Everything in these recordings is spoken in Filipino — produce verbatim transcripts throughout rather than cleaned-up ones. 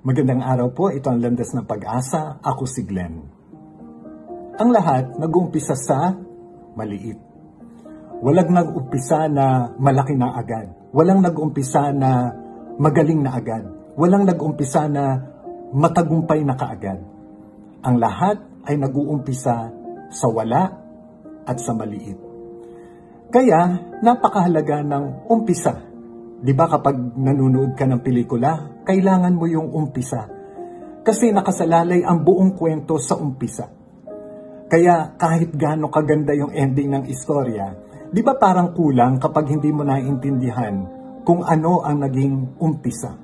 Magandang araw po, ito ang Landas ng Pag-asa, ako si Glenn. Ang lahat nag-uumpisa sa maliit. Walang nag-umpisa na malaki na agad. Walang nag-umpisa na magaling na agad. Walang nag-umpisa na matagumpay na kaagad. Ang lahat ay nag-uumpisa sa wala at sa maliit. Kaya napakahalaga ng umpisa. Di ba kapag nanonood ka ng pelikula, kailangan mo yung umpisa. Kasi nakasalalay ang buong kwento sa umpisa. Kaya kahit gaano kaganda yung ending ng istorya, di ba parang kulang kapag hindi mo naiintindihan kung ano ang naging umpisa.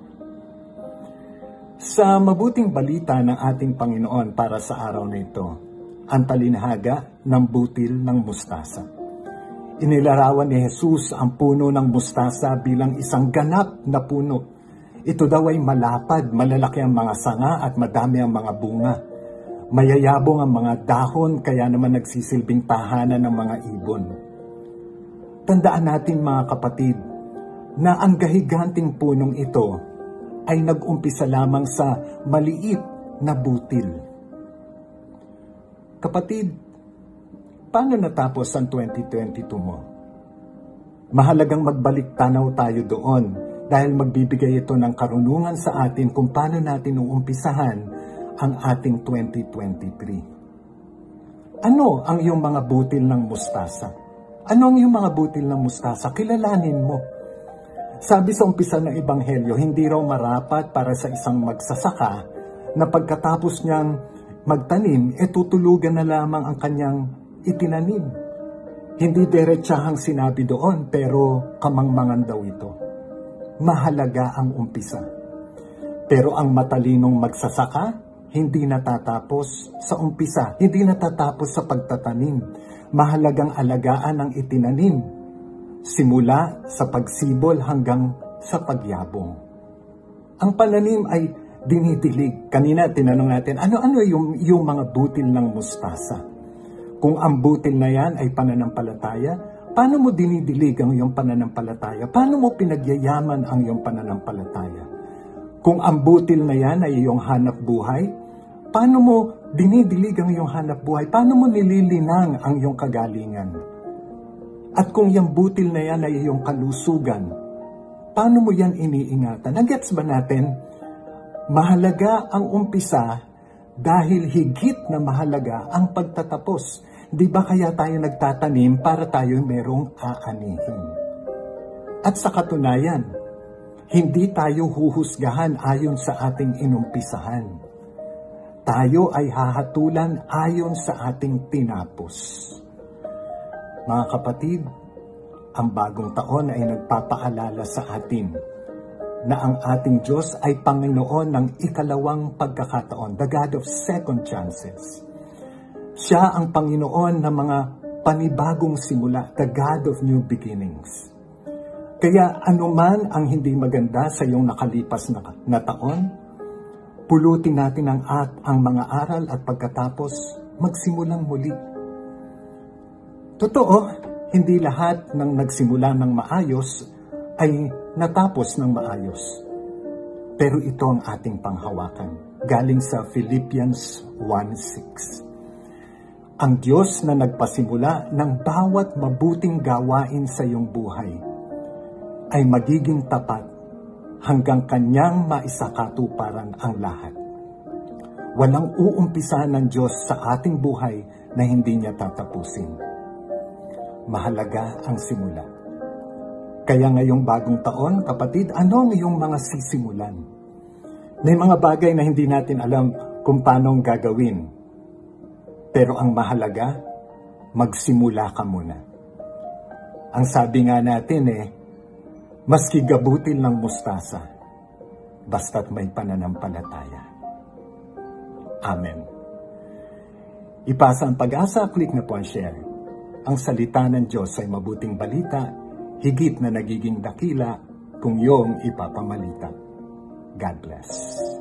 Sa mabuting balita ng ating Panginoon para sa araw na ito, ang talinhaga ng butil ng mustasa. Inilarawan ni Jesus ang puno ng mustasa bilang isang ganap na puno. Ito daw ay malapad, malalaki ang mga sanga at madami ang mga bunga. Mayayabong ang mga dahon, kaya naman nagsisilbing tahanan ng mga ibon. Tandaan natin mga kapatid, na ang gahiganting punong ito ay nag-umpisa lamang sa maliit na butil. Kapatid, paano natapos ang twenty twenty-two mo? Mahalagang magbalik tanaw tayo doon dahil magbibigay ito ng karunungan sa atin kung paano natin uumpisahan ang ating twenty twenty-three. Ano ang iyong mga butil ng mustasa? Ano ang iyong mga butil ng mustasa? Kilalanin mo. Sabi sa umpisa ng Ebanghelyo, hindi raw marapat para sa isang magsasaka na pagkatapos niyang magtanim, e tutulugan na lamang ang kanyang itinanim. Hindi diretsahang sinabi doon, pero kamangmangan daw ito. Mahalaga ang umpisa. Pero ang matalinong magsasaka, hindi natatapos sa umpisa, hindi natatapos sa pagtatanim. Mahalagang alagaan ang itinanim, simula sa pagsibol hanggang sa pagyabong. Ang pananim ay dinidilig. Kanina tinanong natin, ano-ano yung, yung mga butil ng mustasa? Kung ang butil na yan ay pananampalataya, paano mo dinidilig ang iyong pananampalataya? Paano mo pinagyayaman ang iyong pananampalataya? Kung ang butil na yan ay iyong hanap buhay, paano mo dinidilig ang iyong hanap buhay? Paano mo nililinang ang iyong kagalingan? At kung yung butil na yan ay iyong kalusugan, paano mo yan iniingatan? Nagets ba natin? Mahalaga ang umpisa dahil higit na mahalaga ang pagtatapos. Di ba kaya tayo nagtatanim para tayo merong aanihin? At sa katunayan, hindi tayo huhusgahan ayon sa ating inumpisahan. Tayo ay hahatulan ayon sa ating tinapos. Mga kapatid, ang bagong taon ay nagpapaalala sa atin na ang ating Diyos ay Panginoon ng ikalawang pagkakataon, the God of second chances. Siya ang Panginoon ng mga panibagong simula, the God of new beginnings. Kaya anuman ang hindi maganda sa iyong nakalipas na, na taon, pulutin natin ang, at, ang mga aral at pagkatapos magsimulang muli. Totoo, hindi lahat ng nagsimula ng maayos ay natapos ng maayos. Pero ito ang ating panghawakan. Galing sa Philippians one six. Ang Diyos na nagpasimula ng bawat mabuting gawain sa iyong buhay ay magiging tapat hanggang kanyang maisakatuparan ang lahat. Walang uumpisahan ng Diyos sa ating buhay na hindi niya tatapusin. Mahalaga ang simula. Kaya ngayong bagong taon, kapatid, ano ang iyong mga sisimulan? May mga bagay na hindi natin alam kung paano gagawin. Pero ang mahalaga, magsimula ka muna. Ang sabi nga natin eh, maski gabutil ng mustasa, basta't may pananampalataya. Amen. Ipasa ang pag-asa, click na po ang share. Ang salita ng Diyos ay mabuting balita, higit na nagiging dakila kung iyong ipapamalita. God bless.